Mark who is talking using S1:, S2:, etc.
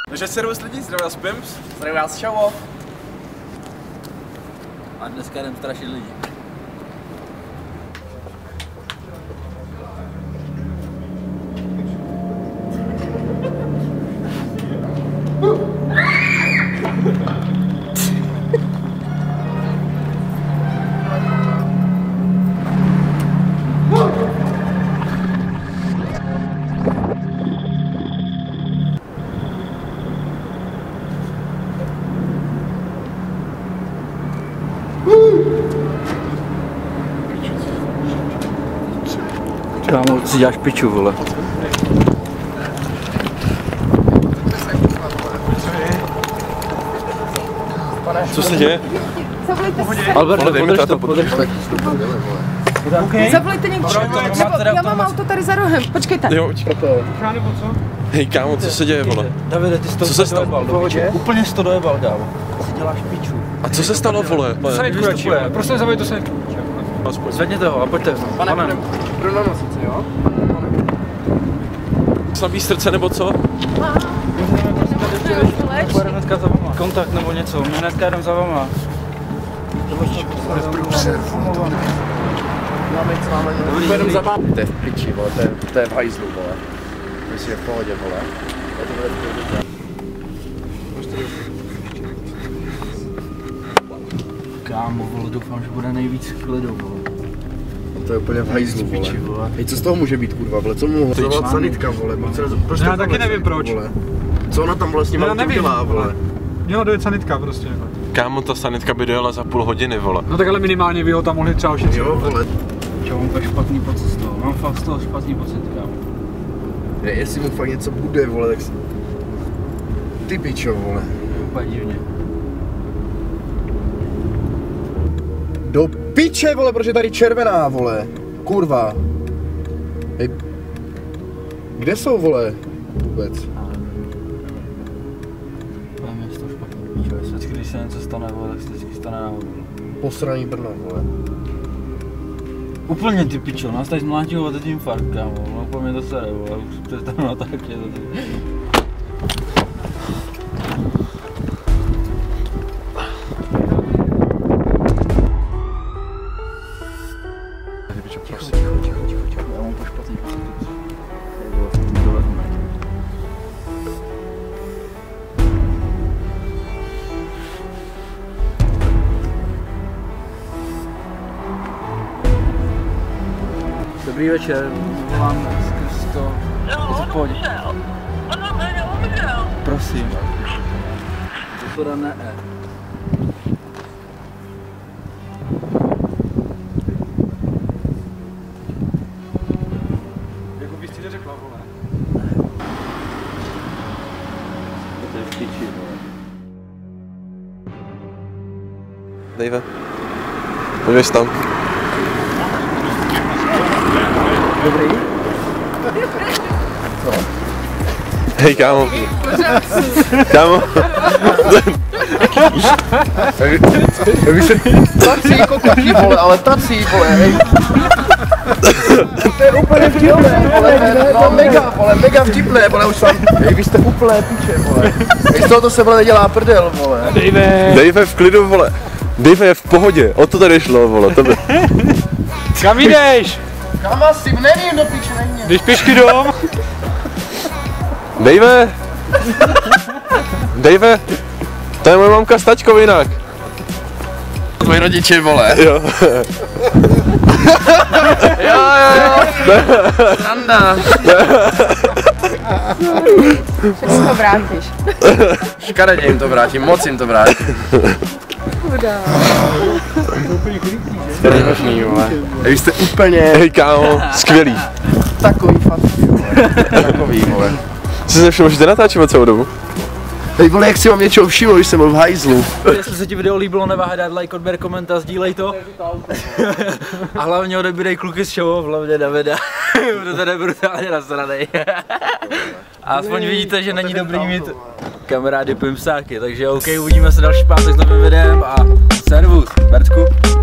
S1: Takže servus lidi, zdravím vás Pimps.
S2: Zdravím vás Šavo.
S3: A dneska jdem strašit lidi. Kámo, si děláš piču, vole.
S1: Co se děje?
S3: Albert, podrž to.
S4: Zavolejte někdo. Já mám auto tady za rohem, počkejte.
S1: Jo, hej kámo, co se děje, vole?
S3: Davide, ty jsi to
S1: se stalo?
S3: Úplně jsi to dojebal, kámo. Si děláš piču.
S1: A co se stalo, vole?
S5: Sanitku radši, prostě zavolejte sanitku.
S3: Zvedněte ho a pojďte.
S2: Pane, půjdu na nosici, jo?
S1: Slabý srdce nebo co?
S3: Pojedeme hnedka za vama. Kontakt nebo něco, my hnedka jdem za vama.
S2: Pojedem za vámi. To je v piči, vole, to je v hajzlu, vole. Myslím, je v pohodě, vole.
S3: Kámo, vole, doufám, že bude nejvíc klidu, vole.
S2: To je úplně v hajzlu, vole. Hej, co z toho může být, kurva, vole? Co mu mohla zavolat sanitka, vole? Proč
S5: Já taky nevím proč.
S2: Vole? Co ona tam vlastně má dělá, vole?
S5: Měla dojet sanitka prostě.
S1: Kámo, ta sanitka by dojela za půl hodiny, vole.
S5: No tak ale minimálně by ho tam mohli třeba ošetřit.
S2: Jo, vole.
S3: Čo, mám tak špatný pocit z toho. Mám fakt z toho špatný pocit, kámo.
S2: Jestli mu fakt něco bude, vole, tak si... Ty pičo, vole.
S3: Úplně divně.
S2: Do piče, vole, protože je tady červená, vole. Kurva. Hej. Kde jsou, vole? Vůbec.
S3: Povím, jestli to špatný píčo. Vždycky, když se něco stane, vole, tak se vždycky stane náhodou.
S2: Posraný Brno, vole.
S3: Úplně ty pičo, nás tady zmlátil a teď infarkt, kámo. No úplně to sere, vole. Už přestanu na tak, je to ty. Já mám po špatný pocit. Dobrý večer, volám skrz to. Je to v pohodě. Prosím. To ne.
S5: Jako bys ti neřekla, vole.
S3: To je v piči, vole.
S1: Dejve. Podvěž tam.
S2: Dobrý? Co?
S1: Hej kámo. Kámo.
S2: Vy se tací kokotí, vole, ale tací, vole, hej. To je úplně vtipné, vole, no mega vtipné, vole, už jsem, hej, vy jste úplné piče, vole. Hej, z toho se, vole, nedělá prdel, vole.
S1: Dejve v klidu, vole. Dejve je v pohodě, o to tady šlo, vole, tebe.
S5: Kam jdeš?
S2: Kam asi, nevím, do piče, nevím.
S5: Jdeš pěšky dom?
S1: Dejve! Dejve! To je moje mamka s tačkou jinak.
S2: Tvoji rodiče, vole.
S1: Jo.
S2: Jo. Sranda.
S4: Že si to vrátíš.
S2: Škaredě jim to vrátím, moc jim to vrátím.
S4: Chudá.
S2: To je možný, vole. Vy jste úplně
S1: Hej kámo, skvělý.
S2: takový fatky, vole. Takový, vole.
S1: Jsi se všiml, že natáčíme celou dobu?
S2: Hej, vole, jak si mám něčeho všiml, když jsem byl v hajzlu.
S3: Jestli se ti video líbilo, neváhej dát like, odběr, komentář, sdílej to. A hlavně odebírej kluky z show, hlavně Davida. Protože to je brutálně nasranej. A aspoň vidíte, že není dobrý mít kamarády pimpsáky, takže OK, uvidíme se další pátek s novým videem a servus, Bercku.